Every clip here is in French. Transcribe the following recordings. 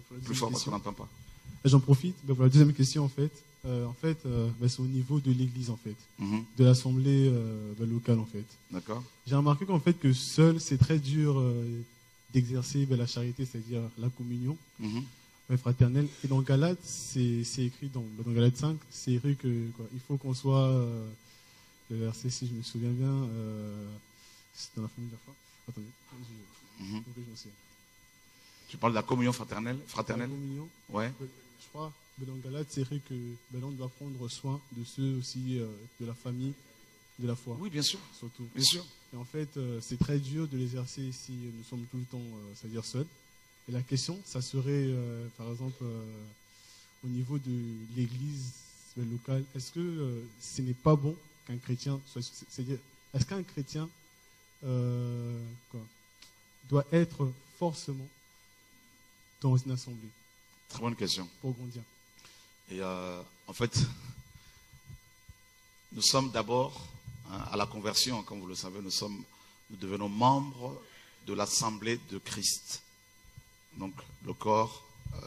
Plus fort parce qu'on n'entend pas. J'en profite pour la deuxième question en fait. C'est au niveau de l'église en fait, de l'assemblée locale en fait. D'accord. J'ai remarqué qu'en fait que seul c'est très dur d'exercer la charité, c'est-à-dire la communion fraternelle. Et dans Galates, c'est écrit dans Galates 5, c'est écrit que il faut qu'on soit le verset, si je me souviens bien, c'est dans la famille de la foi. Attendez, je sais. Tu parles de la communion fraternelle? La communion. Ouais. Je crois que dans Galates, c'est écrit que on doit prendre soin de ceux aussi de la famille de la foi. Oui, bien sûr. Surtout. Bien sûr. Et en fait, c'est très dur de l'exercer si nous sommes tout le temps, c'est-à-dire seuls. Et la question, ça serait, par exemple, au niveau de l'église locale, est-ce que ce n'est pas bon qu'un chrétien soit... C'est-à-dire, est-ce qu'un chrétien doit être forcément dans une assemblée? Très bonne question. Pour grandir. Et en fait, nous sommes d'abord, à la conversion, comme vous le savez, nous devenons membres de l'assemblée de Christ. Donc le corps,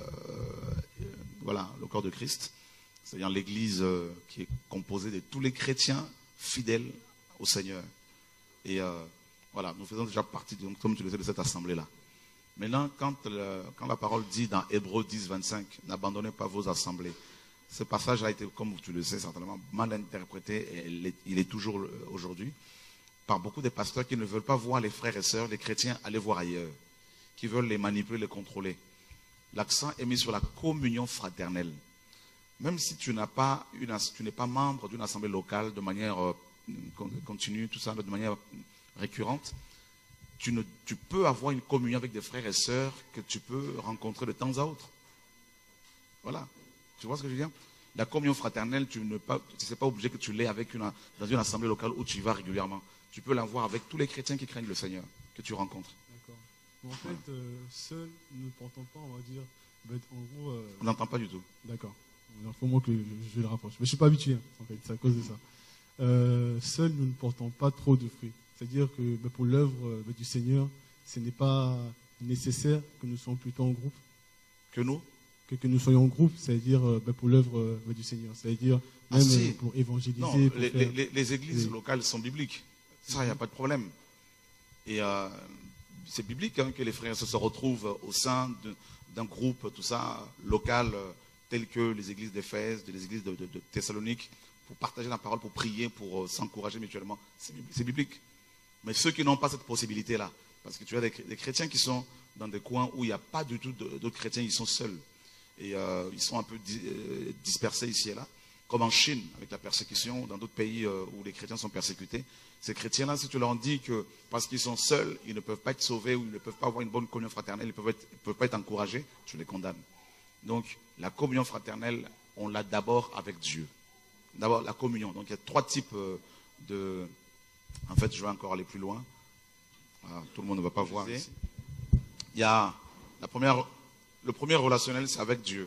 le corps de Christ, c'est-à-dire l'église qui est composée de tous les chrétiens fidèles au Seigneur. Et nous faisons déjà partie, comme tu le sais, de cette assemblée-là. Maintenant, quand la parole dit dans Hébreux 10, 25, n'abandonnez pas vos assemblées, ce passage a été, comme tu le sais certainement, mal interprété, et il est toujours aujourd'hui, par beaucoup de pasteurs qui ne veulent pas voir les frères et sœurs, les chrétiens, aller voir ailleurs, qui veulent les manipuler, les contrôler. L'accent est mis sur la communion fraternelle. Même si tu n'es pas membre d'une assemblée locale de manière continue, tout ça, de manière récurrente, tu peux avoir une communion avec des frères et sœurs que tu peux rencontrer de temps à autre. Voilà. Tu vois ce que je veux dire? La communion fraternelle, tu n'es pas obligé que tu l'aies dans une assemblée locale où tu y vas régulièrement. Tu peux l'avoir avec tous les chrétiens qui craignent le Seigneur, que tu rencontres. D'accord. En fait, seul, nous ne portons pas, on va dire, en gros... On n'entend pas du tout. D'accord. Il faut moi que je le rapproche. Mais je ne suis pas habitué, en fait, c'est à cause de ça. Seul, nous ne portons pas trop de fruits. C'est-à-dire que pour l'œuvre du Seigneur, ce n'est pas nécessaire que nous soyons plutôt en groupe. Que nous soyons en groupe, c'est-à-dire pour l'œuvre du Seigneur. C'est-à-dire même pour évangéliser. Non, les églises locales sont bibliques. Ça, il n'y a pas de problème. Et c'est biblique que les frères se retrouvent au sein d'un groupe, tout ça, local, tel que les églises d'Éphèse, les églises de Thessalonique, pour partager la parole, pour prier, pour s'encourager mutuellement. C'est biblique. Mais ceux qui n'ont pas cette possibilité-là, parce que tu as des chrétiens qui sont dans des coins où il n'y a pas du tout d'autres chrétiens, ils sont seuls. Et ils sont un peu dispersés ici et là, comme en Chine, avec la persécution, dans d'autres pays où les chrétiens sont persécutés. Ces chrétiens-là, si tu leur dis que parce qu'ils sont seuls, ils ne peuvent pas être sauvés ou ils ne peuvent pas avoir une bonne communion fraternelle, ils ne peuvent pas être encouragés, tu les condamnes. Donc, la communion fraternelle, on l'a d'abord avec Dieu. D'abord, la communion. Donc, il y a trois types de... En fait, je vais encore aller plus loin. Voilà, tout le monde ne va pas voir ici. Il y a le premier relationnel, c'est avec Dieu.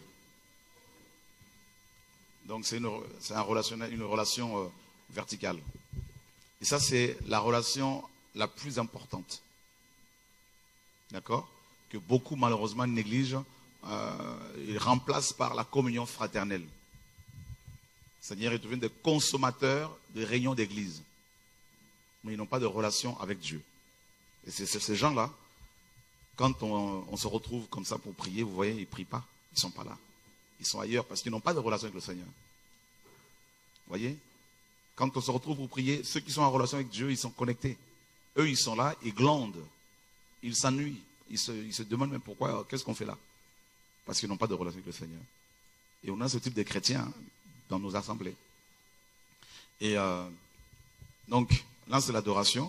Donc, c'est une relation verticale. Et ça, c'est la relation la plus importante. D'accord? Que beaucoup, malheureusement, négligent. Ils remplacent par la communion fraternelle. C'est-à-dire, ils deviennent des consommateurs de réunions d'église. Mais ils n'ont pas de relation avec Dieu. Et c'est ces gens-là, quand on se retrouve comme ça pour prier, vous voyez, ils ne prient pas. Ils ne sont pas là. Ils sont ailleurs parce qu'ils n'ont pas de relation avec le Seigneur. Vous voyez? Quand on se retrouve pour prier, ceux qui sont en relation avec Dieu, ils sont connectés. Eux, ils sont là, ils glandent. Ils s'ennuient. Ils se demandent même pourquoi, qu'est-ce qu'on fait là? Parce qu'ils n'ont pas de relation avec le Seigneur. Et on a ce type de chrétiens dans nos assemblées. Et donc, là, c'est l'adoration.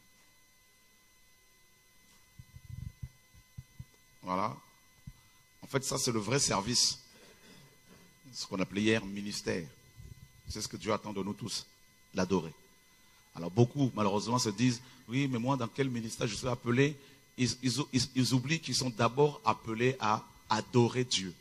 Voilà. En fait, ça, c'est le vrai service. Ce qu'on appelait hier ministère. C'est ce que Dieu attend de nous tous, l'adorer. Alors, beaucoup, malheureusement, se disent, oui, mais moi, dans quel ministère je suis appelé? Ils oublient qu'ils sont d'abord appelés à adorer Dieu.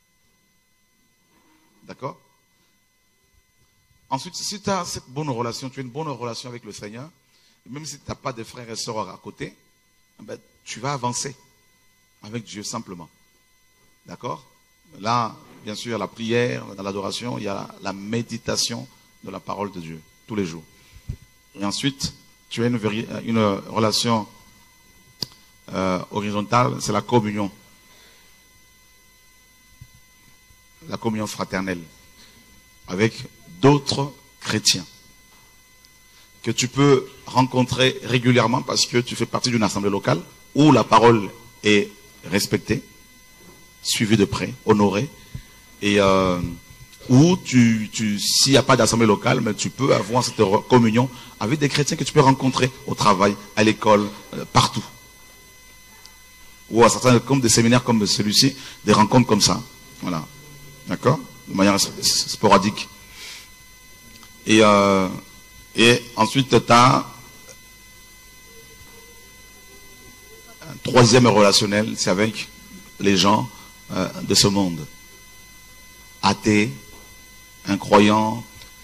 D'accord? Ensuite, si tu as cette bonne relation, tu as une bonne relation avec le Seigneur, même si tu n'as pas de frères et sœurs à côté, tu vas avancer avec Dieu simplement. D'accord? Là, bien sûr, la prière, dans l'adoration, il y a la méditation de la parole de Dieu, tous les jours. Et ensuite, tu as une relation horizontale, c'est la communion. La communion fraternelle avec d'autres chrétiens que tu peux rencontrer régulièrement parce que tu fais partie d'une assemblée locale où la parole est respectée, suivie de près, honorée, et où s'il n'y a pas d'assemblée locale, mais tu peux avoir cette communion avec des chrétiens que tu peux rencontrer au travail, à l'école, partout. Ou à certains, comme des séminaires comme celui-ci, des rencontres comme ça. Voilà. D'accord? De manière sporadique. Et ensuite, tu as un troisième relationnel, c'est avec les gens de ce monde. Athées, incroyants,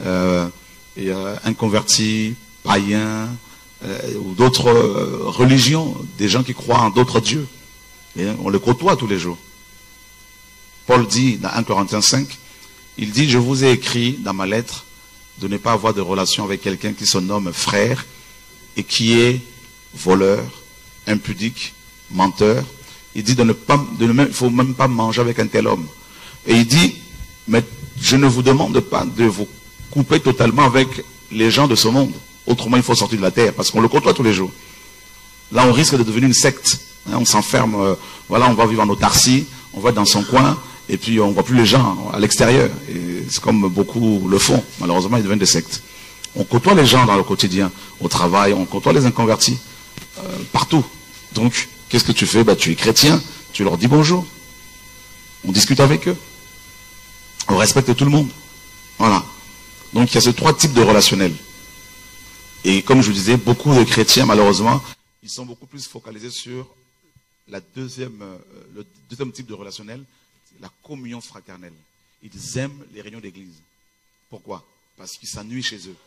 inconvertis, païens, ou d'autres religions, des gens qui croient en d'autres dieux. Et on les côtoie tous les jours. Paul dit dans 1 Corinthiens 5, il dit, je vous ai écrit dans ma lettre de ne pas avoir de relation avec quelqu'un qui se nomme frère et qui est voleur, impudique, menteur. Il dit il faut même pas manger avec un tel homme. Et il dit, mais je ne vous demande pas de vous couper totalement avec les gens de ce monde. Autrement, il faut sortir de la terre parce qu'on le côtoie tous les jours. Là, on risque de devenir une secte. Hein, on s'enferme, voilà, on va vivre en autarcie, on va dans son coin. Et puis on ne voit plus les gens à l'extérieur. Et c'est comme beaucoup le font. Malheureusement, ils deviennent des sectes. On côtoie les gens dans le quotidien, au travail, on côtoie les inconvertis, partout. Donc, qu'est-ce que tu fais? Tu es chrétien, tu leur dis bonjour. On discute avec eux. On respecte tout le monde. Voilà. Donc, il y a ces trois types de relationnels. Et comme je vous disais, beaucoup de chrétiens, malheureusement, ils sont beaucoup plus focalisés sur le deuxième type de relationnel, la communion fraternelle. Ils aiment les réunions d'église. Pourquoi? Parce qu'ils s'ennuient chez eux.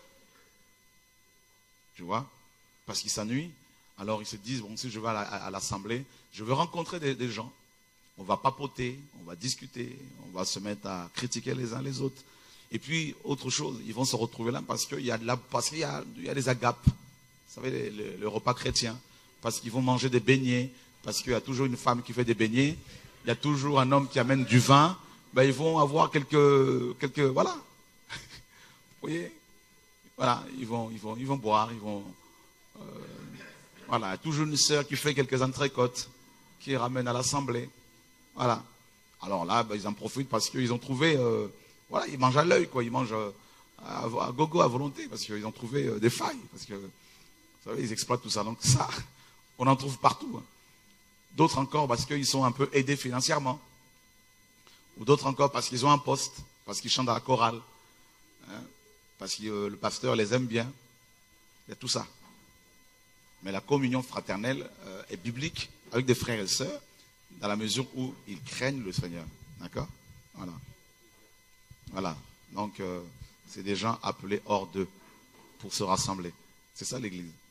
Tu vois? Parce qu'ils s'ennuient. Alors ils se disent, bon, si je vais à l'assemblée, je veux rencontrer des gens. On va papoter, on va discuter, on va se mettre à critiquer les uns les autres. Et puis, autre chose, ils vont se retrouver là parce qu'il y a des agapes. Vous savez, le repas chrétien. Parce qu'ils vont manger des beignets. Parce qu'il y a toujours une femme qui fait des beignets. Il y a toujours un homme qui amène du vin. Ils vont avoir quelques voilà. Vous voyez? Voilà, ils vont boire, voilà, il y a toujours une sœur qui fait quelques entrecôtes, qui ramène à l'assemblée. Voilà. Alors là, ils en profitent parce qu'ils ont trouvé, voilà, ils mangent à l'œil, quoi. Ils mangent à gogo, à volonté, parce qu'ils ont trouvé des failles. Parce que, vous savez, ils exploitent tout ça. Donc ça, on en trouve partout. Hein. D'autres encore parce qu'ils sont un peu aidés financièrement. Ou d'autres encore parce qu'ils ont un poste, parce qu'ils chantent à la chorale, hein, parce que le pasteur les aime bien. Il y a tout ça. Mais la communion fraternelle est biblique avec des frères et sœurs dans la mesure où ils craignent le Seigneur. D'accord? Voilà. Voilà. Donc, c'est des gens appelés hors d'eux pour se rassembler. C'est ça l'Église.